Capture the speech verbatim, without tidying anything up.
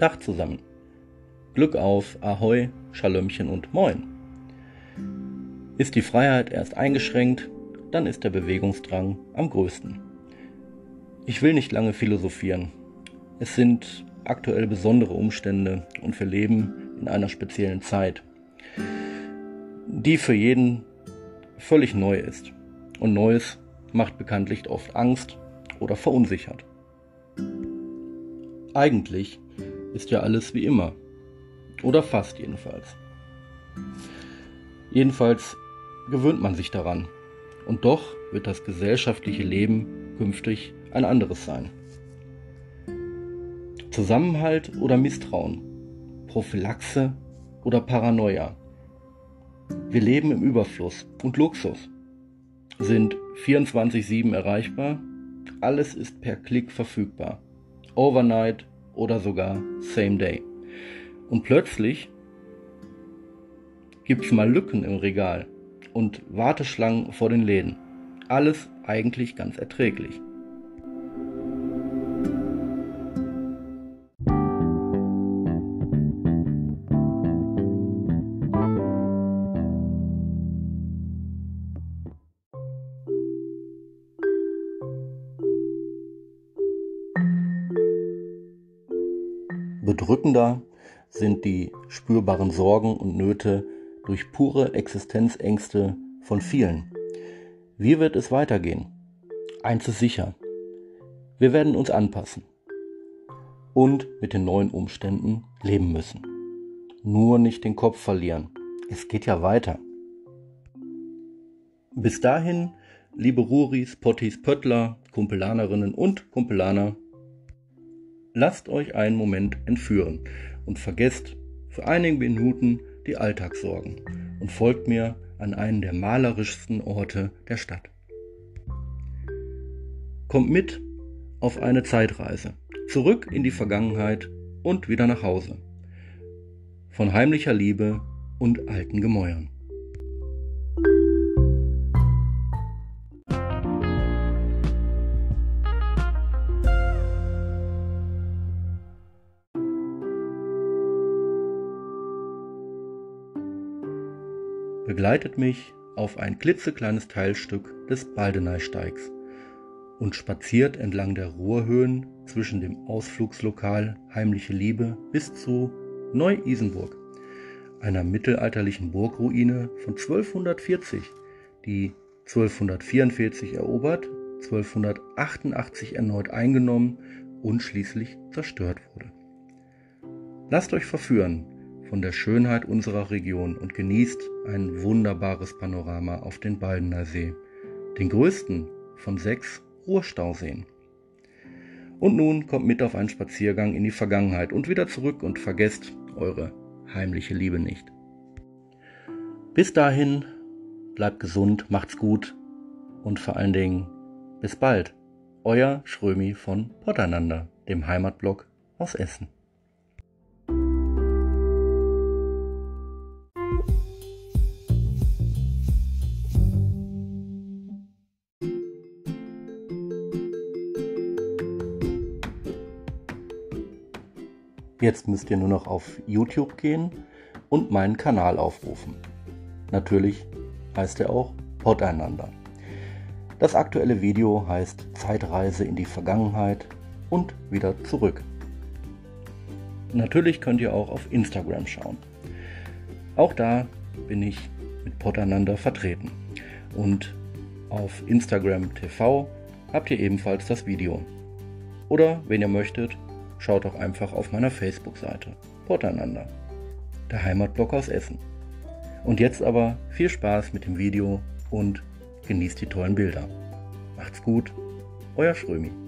Tag zusammen. Glück auf, Ahoi, Schalömchen und Moin. Ist die Freiheit erst eingeschränkt, dann ist der Bewegungsdrang am größten. Ich will nicht lange philosophieren. Es sind aktuell besondere Umstände und wir leben in einer speziellen Zeit, die für jeden völlig neu ist. Und Neues macht bekanntlich oft Angst oder verunsichert. Eigentlich ist ja alles wie immer. Oder fast jedenfalls. Jedenfalls gewöhnt man sich daran. Und doch wird das gesellschaftliche Leben künftig ein anderes sein. Zusammenhalt oder Misstrauen, Prophylaxe oder Paranoia. Wir leben im Überfluss und Luxus, sind vierundzwanzig sieben erreichbar, alles ist per Klick verfügbar, overnight oder sogar same day. Und plötzlich gibt es mal Lücken im Regal und Warteschlangen vor den Läden. Alles eigentlich ganz erträglich. Bedrückender sind die spürbaren Sorgen und Nöte durch pure Existenzängste von vielen. Wie wird es weitergehen? Eins ist sicher: Wir werden uns anpassen und mit den neuen Umständen leben müssen. Nur nicht den Kopf verlieren. Es geht ja weiter. Bis dahin, liebe Ruris, Pottis, Pöttler, Kumpelanerinnen und Kumpelaner, lasst euch einen Moment entführen und vergesst für einige Minuten die Alltagssorgen und folgt mir an einen der malerischsten Orte der Stadt. Kommt mit auf eine Zeitreise, zurück in die Vergangenheit und wieder nach Hause. Von heimlicher Liebe und alten Gemäuern. Begleitet mich auf ein klitzekleines Teilstück des Baldeneysteigs und spaziert entlang der Ruhrhöhen zwischen dem Ausflugslokal Heimliche Liebe bis zu Neu-Isenburg, einer mittelalterlichen Burgruine von zwölfhundertvierzig, die zwölfhundertvierundvierzig erobert, zwölfhundertachtundachtzig erneut eingenommen und schließlich zerstört wurde. Lasst euch verführen von der Schönheit unserer Region und genießt ein wunderbares Panorama auf den Baldener See, den größten von sechs Ruhrstauseen. Und nun kommt mit auf einen Spaziergang in die Vergangenheit und wieder zurück und vergesst eure heimliche Liebe nicht. Bis dahin, bleibt gesund, macht's gut und vor allen Dingen bis bald. Euer Schrömi von Potternander, dem Heimatblog aus Essen. Jetzt müsst ihr nur noch auf YouTube gehen und meinen Kanal aufrufen. Natürlich heißt er auch Potternander. Das aktuelle Video heißt Zeitreise in die Vergangenheit und wieder zurück. Natürlich könnt ihr auch auf Instagram schauen. Auch da bin ich mit Potternander vertreten. Und auf Instagram T V habt ihr ebenfalls das Video. Oder wenn ihr möchtet, schaut doch einfach auf meiner Facebook-Seite Potternander, der Heimatblog aus Essen. Und jetzt aber viel Spaß mit dem Video und genießt die tollen Bilder. Macht's gut, euer Schrömi.